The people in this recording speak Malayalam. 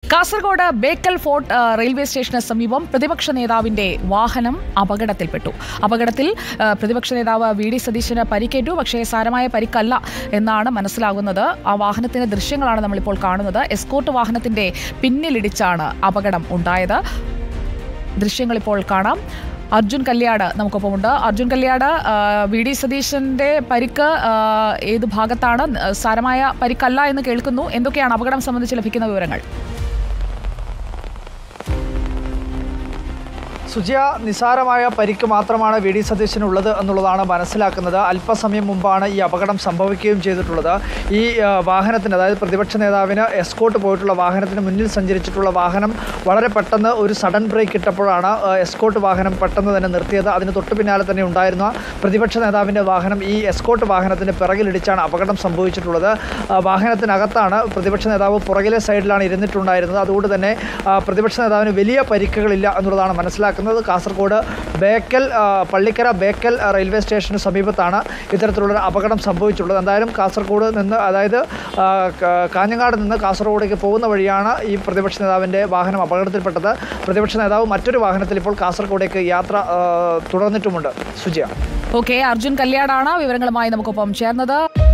കാസർഗോഡ് ബേക്കൽ ഫോർട്ട് റെയിൽവേ സ്റ്റേഷന് സമീപം പ്രതിപക്ഷ നേതാവിന്റെ വാഹനം അപകടത്തിൽപ്പെട്ടു. അപകടത്തിൽ പ്രതിപക്ഷ നേതാവ് വി.ഡി. സതീശന് പരിക്കേറ്റു. പക്ഷേ സാരമായ പരിക്കല്ല എന്നാണ് മനസ്സിലാകുന്നത്. ആ വാഹനത്തിന്റെ ദൃശ്യങ്ങളാണ് നമ്മളിപ്പോൾ കാണുന്നത്. എസ്കോർട്ട് വാഹനത്തിന്റെ പിന്നിലിടിച്ചാണ് അപകടം ഉണ്ടായത്. ദൃശ്യങ്ങൾ ഇപ്പോൾ കാണാം. അർജുൻ കല്യാട് നമുക്കൊപ്പമുണ്ട്. അർജുൻ കല്യാട്, വി.ഡി. സതീശന്റെ പരിക്ക് ഏത് ഭാഗത്താണ്? സാരമായ പരിക്കല്ല എന്ന് കേൾക്കുന്നു. എന്തൊക്കെയാണ് അപകടം സംബന്ധിച്ച് ലഭിക്കുന്ന വിവരങ്ങൾ? സുജിയ, നിസാരമായ പരിക്ക് മാത്രമാണ് വി.ഡി. സതീശനുള്ളത് എന്നുള്ളതാണ് മനസ്സിലാക്കുന്നത്. അല്പസമയം മുമ്പാണ് ഈ അപകടം സംഭവിക്കുകയും ചെയ്തിട്ടുള്ളത്. ഈ വാഹനത്തിന്, അതായത് പ്രതിപക്ഷ നേതാവിന് എസ്കോർട്ട് പോയിട്ടുള്ള വാഹനത്തിന് മുന്നിൽ സഞ്ചരിച്ചിട്ടുള്ള വാഹനം വളരെ പെട്ടെന്ന് ഒരു സഡൻ ബ്രേക്ക് ഇട്ടപ്പോഴാണ് എസ്കോർട്ട് വാഹനം പെട്ടെന്ന് തന്നെ നിർത്തിയത്. അതിന് തൊട്ടു പിന്നാലെ തന്നെ ഉണ്ടായിരുന്ന പ്രതിപക്ഷ നേതാവിൻ്റെ വാഹനം ഈ എസ്കോർട്ട് വാഹനത്തിന് പിറകിലിടിച്ചാണ് അപകടം സംഭവിച്ചിട്ടുള്ളത്. വാഹനത്തിനകത്താണ് പ്രതിപക്ഷ നേതാവ്, പുറകിലെ സൈഡിലാണ് ഇരുന്നിട്ടുണ്ടായിരുന്നത്. അതുകൊണ്ട് തന്നെ പ്രതിപക്ഷ നേതാവിന് വലിയ പരിക്കുകളില്ല എന്നുള്ളതാണ് മനസ്സിലാക്കുന്നത്. കാസർഗോഡ് പള്ളിക്കര ബേക്കൽ റെയിൽവേ സ്റ്റേഷന് സമീപത്താണ് ഇത്തരത്തിലുള്ളൊരു അപകടം സംഭവിച്ചിട്ടുള്ളത്. എന്തായാലും കാസർഗോഡ് നിന്ന്, അതായത് കാഞ്ഞങ്ങാട് നിന്ന് കാസർഗോഡേക്ക് പോകുന്ന വഴിയാണ് ഈ പ്രതിപക്ഷ നേതാവിൻ്റെ വാഹനം അപകടത്തിൽപ്പെട്ടത്. പ്രതിപക്ഷ നേതാവ് മറ്റൊരു വാഹനത്തിൽ ഇപ്പോൾ കാസർഗോഡേക്ക് യാത്ര തുടർന്നിട്ടുമുണ്ട്. സുജിയ. ഓക്കെ, അർജുൻ കല്യാടാണ് വിവരങ്ങളുമായി നമുക്കൊപ്പം ചേർന്നത്.